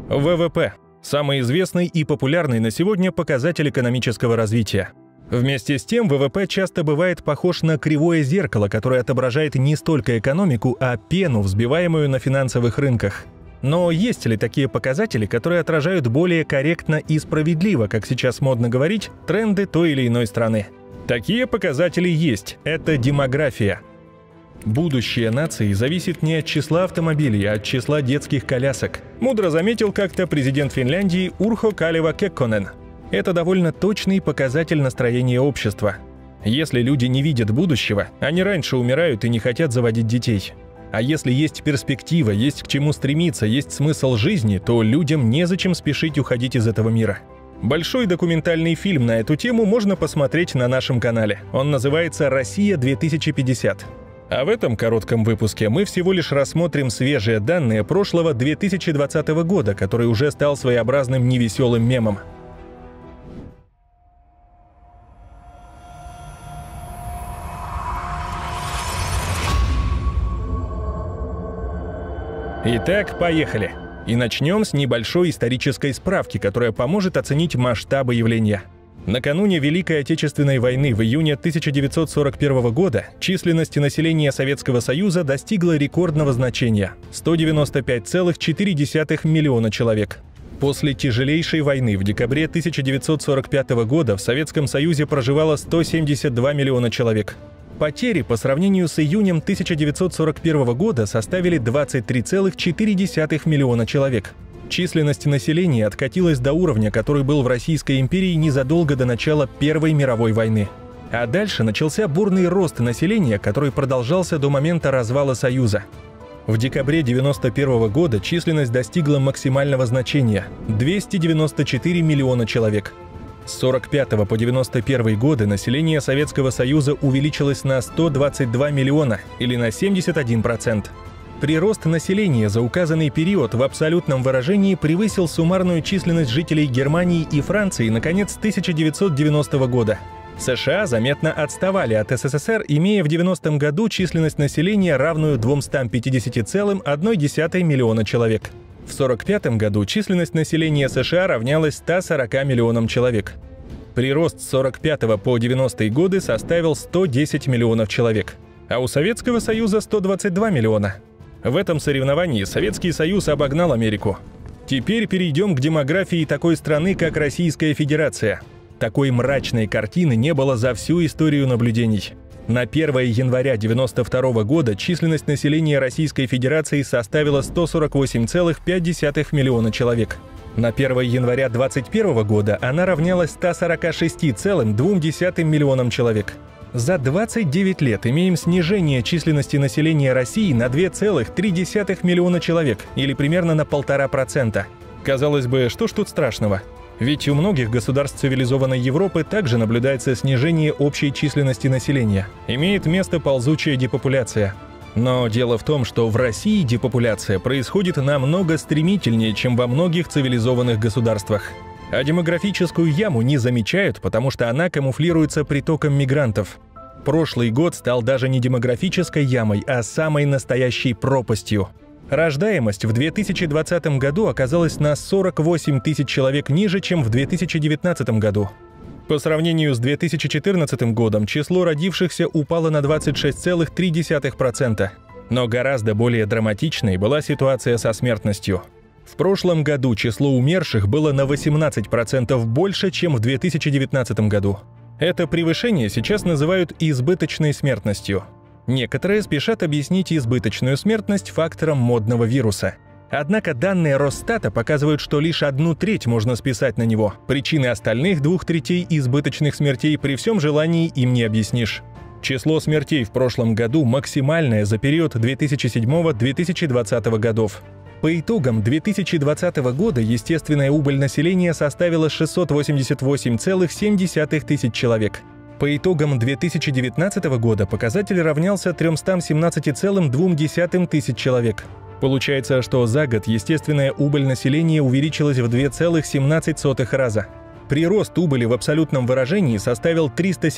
ВВП – самый известный и популярный на сегодня показатель экономического развития. Вместе с тем, ВВП часто бывает похож на кривое зеркало, которое отображает не столько экономику, а пену, взбиваемую на финансовых рынках. Но есть ли такие показатели, которые отражают более корректно и справедливо, как сейчас модно говорить, тренды той или иной страны? Такие показатели есть – это демография. Будущее нации зависит не от числа автомобилей, а от числа детских колясок. Мудро заметил как-то президент Финляндии Урхо Калева Кекконен. Это довольно точный показатель настроения общества. Если люди не видят будущего, они раньше умирают и не хотят заводить детей. А если есть перспектива, есть к чему стремиться, есть смысл жизни, то людям незачем спешить уходить из этого мира. Большой документальный фильм на эту тему можно посмотреть на нашем канале. Он называется «Россия 2050». А в этом коротком выпуске мы всего лишь рассмотрим свежие данные прошлого 2020 года, который уже стал своеобразным невеселым мемом. Итак, поехали. И начнем с небольшой исторической справки, которая поможет оценить масштабы явления. Накануне Великой Отечественной войны в июне 1941 года численность населения Советского Союза достигла рекордного значения – 195,4 миллиона человек. После тяжелейшей войны в декабре 1945 года в Советском Союзе проживало 172 миллиона человек. Потери по сравнению с июнем 1941 года составили 23,4 миллиона человек. Численность населения откатилась до уровня, который был в Российской империи незадолго до начала Первой мировой войны. А дальше начался бурный рост населения, который продолжался до момента развала Союза. В декабре 1991 года численность достигла максимального значения – 294 миллиона человек. С 1945 по 1991 годы население Советского Союза увеличилось на 122 миллиона или на 71%. Прирост населения за указанный период в абсолютном выражении превысил суммарную численность жителей Германии и Франции на конец 1990 года. США заметно отставали от СССР, имея в 90-м году численность населения, равную 250,1 миллиона человек. В 1945 году численность населения США равнялась 140 миллионам человек. Прирост с 1945 по 90-е годы составил 110 миллионов человек, а у Советского Союза 122 миллиона. В этом соревновании Советский Союз обогнал Америку. Теперь перейдем к демографии такой страны, как Российская Федерация. Такой мрачной картины не было за всю историю наблюдений. На 1 января 1992 года численность населения Российской Федерации составила 148,5 миллиона человек. На 1 января 2021 года она равнялась 146,2 миллионам человек. За 29 лет имеем снижение численности населения России на 2,3 миллиона человек, или примерно на 1,5%. Казалось бы, что ж тут страшного? Ведь у многих государств цивилизованной Европы также наблюдается снижение общей численности населения. Имеет место ползучая депопуляция. Но дело в том, что в России депопуляция происходит намного стремительнее, чем во многих цивилизованных государствах. А демографическую яму не замечают, потому что она камуфлируется притоком мигрантов. Прошлый год стал даже не демографической ямой, а самой настоящей пропастью. Рождаемость в 2020 году оказалась на 48 тысяч человек ниже, чем в 2019 году. По сравнению с 2014 годом число родившихся упало на 26,3%. Но гораздо более драматичной была ситуация со смертностью. В прошлом году число умерших было на 18% больше, чем в 2019 году. Это превышение сейчас называют избыточной смертностью. Некоторые спешат объяснить избыточную смертность фактором модного вируса. Однако данные Росстата показывают, что лишь 1/3 можно списать на него. Причины остальных 2/3 избыточных смертей при всем желании им не объяснишь. Число смертей в прошлом году максимальное за период 2007-2020 годов. По итогам 2020 года естественная убыль населения составила 688,7 тысяч человек. По итогам 2019 года показатель равнялся 317,2 тысяч человек. Получается, что за год естественная убыль населения увеличилась в 2,17 раза. Прирост убыли в абсолютном выражении составил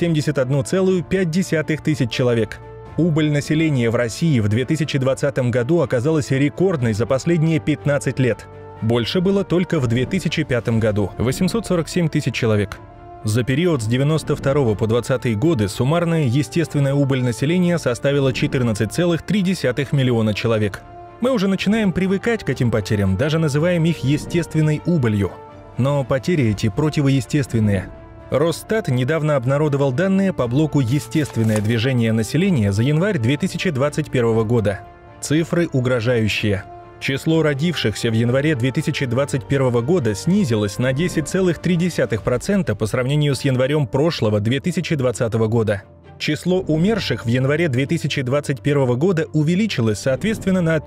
371,5 тысяч человек. Убыль населения в России в 2020 году оказалась рекордной за последние 15 лет. Больше было только в 2005 году – 847 тысяч человек. За период с 92 по 20 годы суммарная естественная убыль населения составила 14,3 миллиона человек. Мы уже начинаем привыкать к этим потерям, даже называем их естественной убылью. Но потери эти противоестественные. Росстат недавно обнародовал данные по блоку «Естественное движение населения» за январь 2021 года. Цифры угрожающие. Число родившихся в январе 2021 года снизилось на 10,3% по сравнению с январем прошлого 2020 года. Число умерших в январе 2021 года увеличилось, соответственно, на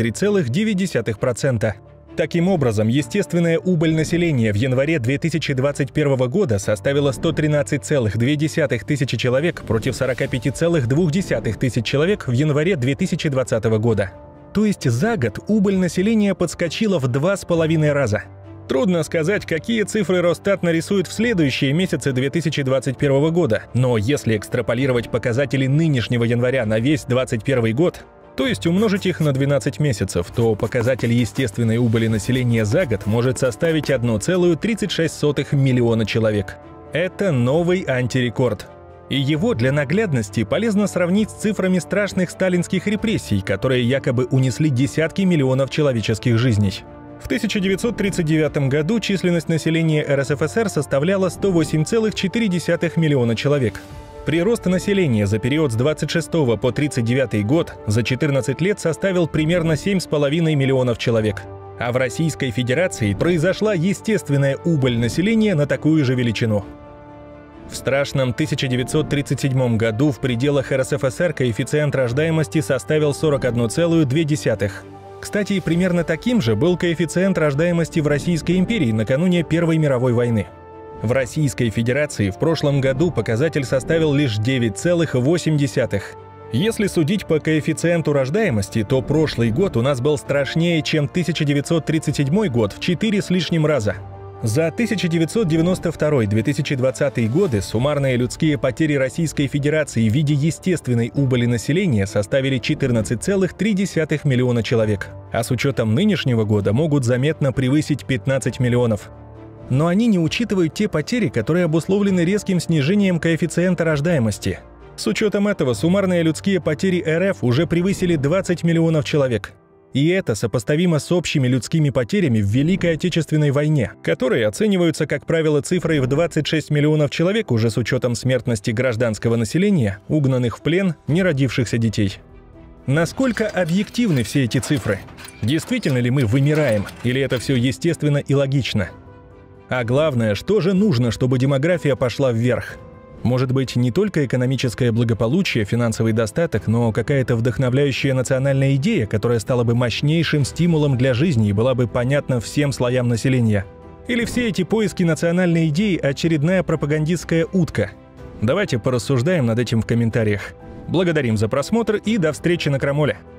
33,9%. Таким образом, естественная убыль населения в январе 2021 года составила 113,2 тысячи человек против 45,2 тысяч человек в январе 2020 года. То есть за год убыль населения подскочила в 2,5 раза. Трудно сказать, какие цифры Росстат нарисует в следующие месяцы 2021 года, но если экстраполировать показатели нынешнего января на весь 2021 год, то есть умножить их на 12 месяцев, то показатель естественной убыли населения за год может составить 1,36 миллиона человек. Это новый антирекорд. И его для наглядности полезно сравнить с цифрами страшных сталинских репрессий, которые якобы унесли десятки миллионов человеческих жизней. В 1939 году численность населения РСФСР составляла 108,4 миллиона человек. Прирост населения за период с 26 по 39 год за 14 лет составил примерно 7,5 миллионов человек. А в Российской Федерации произошла естественная убыль населения на такую же величину. В страшном 1937 году в пределах РСФСР коэффициент рождаемости составил 41,2. Кстати, примерно таким же был коэффициент рождаемости в Российской империи накануне Первой мировой войны. В Российской Федерации в прошлом году показатель составил лишь 9,8. Если судить по коэффициенту рождаемости, то прошлый год у нас был страшнее, чем 1937 год в 4 с лишним раза. За 1992-2020 годы суммарные людские потери Российской Федерации в виде естественной убыли населения составили 14,3 миллиона человек, а с учетом нынешнего года могут заметно превысить 15 миллионов. Но они не учитывают те потери, которые обусловлены резким снижением коэффициента рождаемости. С учетом этого суммарные людские потери РФ уже превысили 20 миллионов человек. И это сопоставимо с общими людскими потерями в Великой Отечественной войне, которые оцениваются, как правило, цифрой в 26 миллионов человек уже с учетом смертности гражданского населения, угнанных в плен, неродившихся детей. Насколько объективны все эти цифры? Действительно ли мы вымираем, или это все естественно и логично? А главное, что же нужно, чтобы демография пошла вверх? Может быть, не только экономическое благополучие, финансовый достаток, но какая-то вдохновляющая национальная идея, которая стала бы мощнейшим стимулом для жизни и была бы понятна всем слоям населения? Или все эти поиски национальной идеи – очередная пропагандистская утка? Давайте порассуждаем над этим в комментариях. Благодарим за просмотр и до встречи на Крамоле!